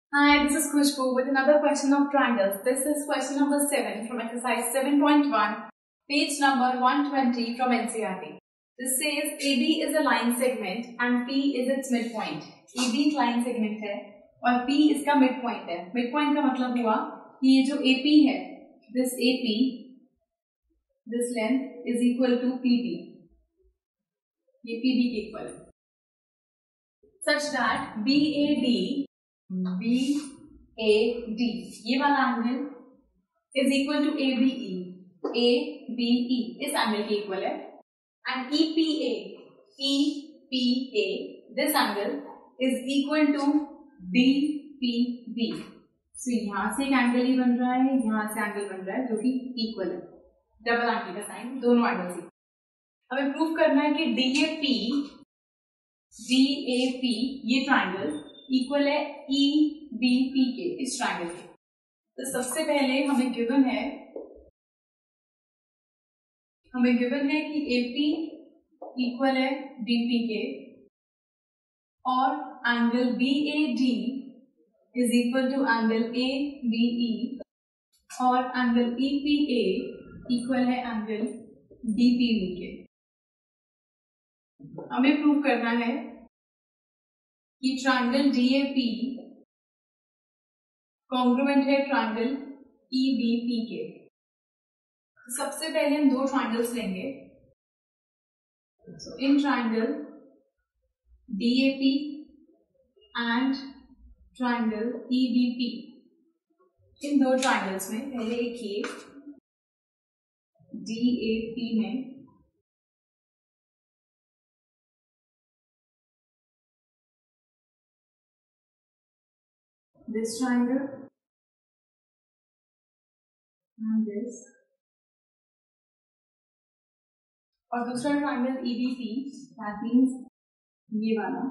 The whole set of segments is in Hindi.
Hi, this is Khushbu with another question of triangles. This is question number 7 from exercise 7.1, page number 120 from NCERT. This says AB is a line segment and P is its midpoint. AB एक line segment है और P इसका midpoint है. Midpoint का मतलब हुआ कि ये जो AP है, this AP, this length is equal to PB. ये PB के equal है. Such that BAD ये वाला angle is equal to ABE. ABE इस एंगल के इक्वल है and EPA this angle is equal to DPB. So यहां से एक एंगल ही बन रहा है, यहां से एंगल बन रहा है जो कि इक्वल है. डबल एंगल का साइन, दोनों एंगल से. हमें प्रूव करना है कि DAP ये ट्राइंगल इक्वल है EBP के, इस ट्राइंगल के. तो सबसे पहले हमें गिवन है कि AP इक्वल है DP के और angle BAD is equal to angle ABE और एंगल EPA इक्वल है एंगल DPB के. हमें प्रूव करना है कि ट्राइंगल DAP कॉन्ग्रुएंट है ट्राइंगल EBP के. सबसे पहले हम दो ट्राइंगल्स लेंगे. So in triangle DAP and triangle EBP, इन दो ट्राइंगल्स में पहले एक ये DAP में this triangle and this, और दूसरा ट्राइंगल EBP, that means ये वाला.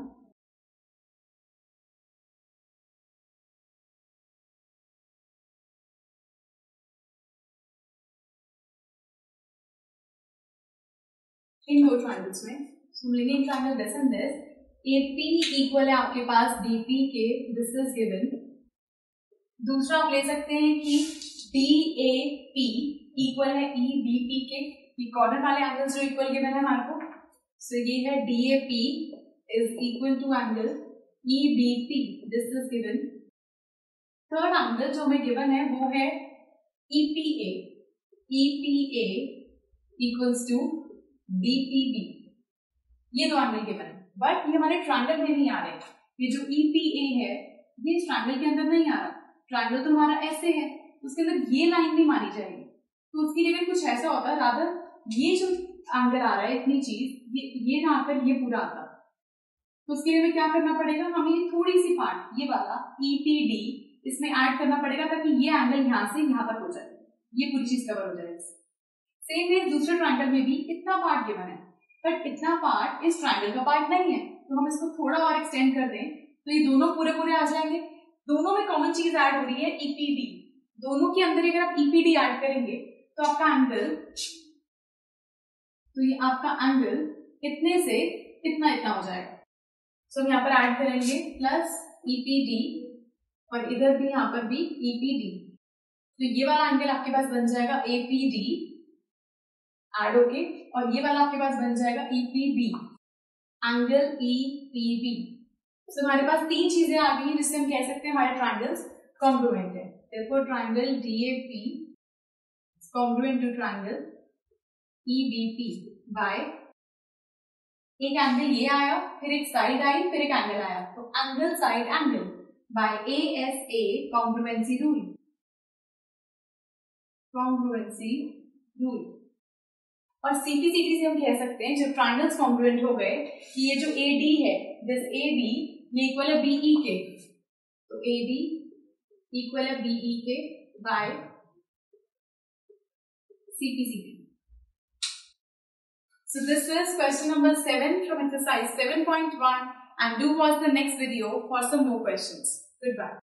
इन दो ट्राइंगल्स में हम लेंगे triangle this and this. AP equal है आपके पास DP के, दिस इज गिवन. दूसरा आप ले सकते हैं कि DAP इक्वल है EBP के. ये कॉर्नर वाले एंगल्स जो इक्वल गिवन है हमारे को. सो ये है DAP is equal to angle EBP, this is given. Third angle जो हमें गिवन है वो है EPA. EPA equals to DPB. ये दो एंगल गिवन है, बट ये हमारे ट्रायंगल में नहीं आ रहे. ये जो EPA है ये इस ट्रायंगल के अंदर नहीं आ रहा. ट्रायंगल तो हमारा ऐसे है, उसके अंदर ये लाइन नहीं मानी जाएगी. तो उसकी जगह कुछ ऐसा होता है, रादर ये जो एंगल आ रहा है, इतनी चीज ये ना आकर ये पूरा आता. तो उसके लिए हमें क्या करना पड़ेगा, हमें ये थोड़ी सी पार्ट, ये वाला EPD इसमें ऐड करना पड़ेगा ताकि ये एंगल यहाँ से यहाँ तक हो जाए, ये पूरी चीज कवर हो जाए. सेम वे दूसरे ट्रायंगल में भी इतना पार्ट गिवन है, बट इतना पार्ट इस ट्रायंगल का पार्ट नहीं है. तो हम इसको थोड़ा और एक्सटेंड कर दें तो ये दोनों पूरे पूरे आ जाएंगे. दोनों में कॉमन चीज ऐड हो रही है EPD. दोनों के अंदर अगर आप EPD ऐड करेंगे तो आपका एंगल इतने से इतना हो जाएगा. सो हम यहाँ पर ऐड करेंगे प्लस EPD और इधर भी यहाँ पर भी EPD. तो ये वाला एंगल आपके पास बन जाएगा APD ऐड होके, और ये वाला आपके पास बन जाएगा EPB, एंगल EPB. सो हमारे पास तीन चीजें आ गई जिससे हम कह सकते हैं हमारे ट्रायंगल्स कॉन्ग्रुएंट है. therefore triangle DAP is congruent to triangle EBP by एक एंगल ये आया, फिर एक साइड आई, फिर एक एंगल आया. तो angle side angle by ASA congruency rule. और CP/CD से हम कह सकते हैं जब ट्रायंगल्स कॉन्ग्रुएंट हो गए कि ये जो AD है, दिस AB ये इक्वल है BE के. तो AB इक्वल है BE के by CP/CD. So this is question number 7 from exercise 7.1 and do watch the next video for some more questions. Goodbye.